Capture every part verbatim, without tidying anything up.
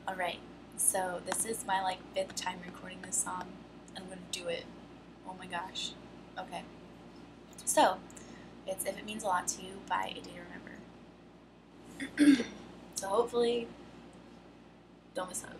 Alright, so this is my like fifth time recording this song. I'm gonna do it. Oh my gosh. Okay. So, it's If It Means a Lot to You by A Day to Remember. So hopefully, don't miss out.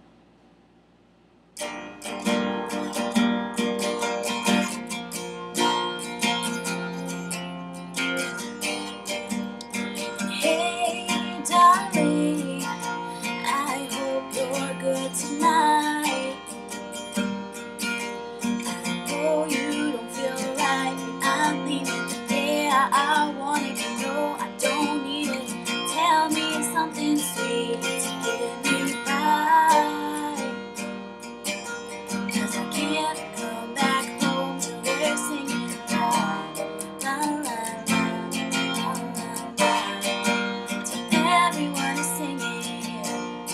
Hey darling, I hope you're good tonight. I know you don't feel right, but I'm leaving. Yeah, I want you to know I don't need it. Tell me something sweet to get me by, 'cause I can't come back home till they're singing la la la la la la la. Till everyone is singing.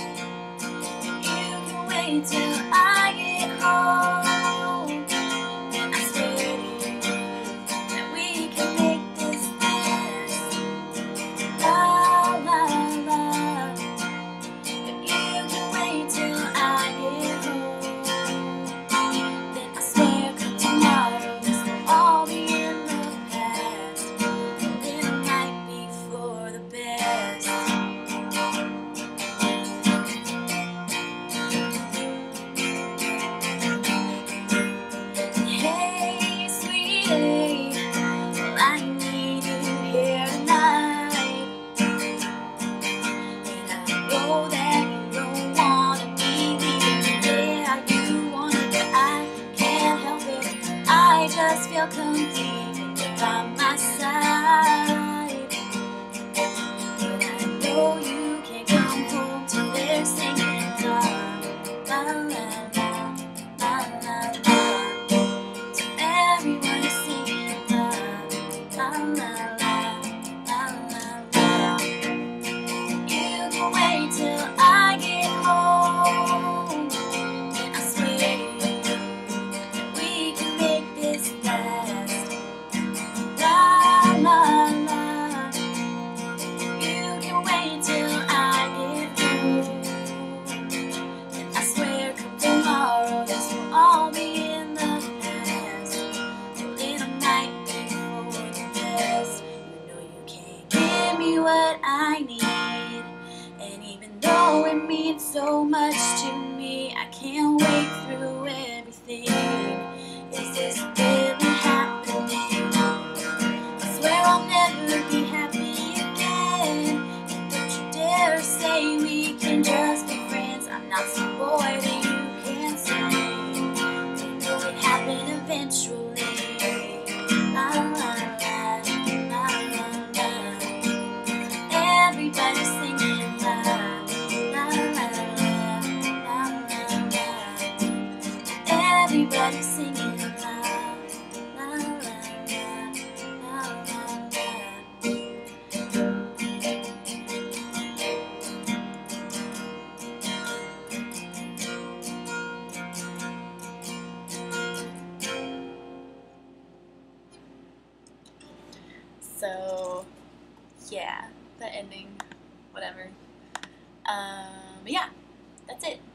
You can wait till I get home, and I swear to you that we can make this last. La la la. If you can wait till I get home, then I swear come tomorrow this will all be in the past. And it might be for the best. Hey, sweetie, well, I need you here tonight. And I know that you don't wanna be leaving. Yeah, you want it, but I can't help it. I just feel complete when you're by my side. But I know you can't come home till they're singing la la la la la la la. Everyone is singing la la la la la la la. You can wait till I get home, and I swear to you that we can make this last. La la la. You can wait till I get home, and I swear come tomorrow this will all be in the past. Well, it might be for the best. You know you can't give me what I need, and even though it means so much to me, I can't wait through everything. Is this really happening? I swear I'll never be happy again. And don't you dare say we can just be friends. I'm not some boy that you can't say. You know it happened eventually. La la la la la la. Everybody's singing la la la la la la la. Everybody's singing la la la la la la la. So, yeah, the ending, whatever. Um, yeah, that's it.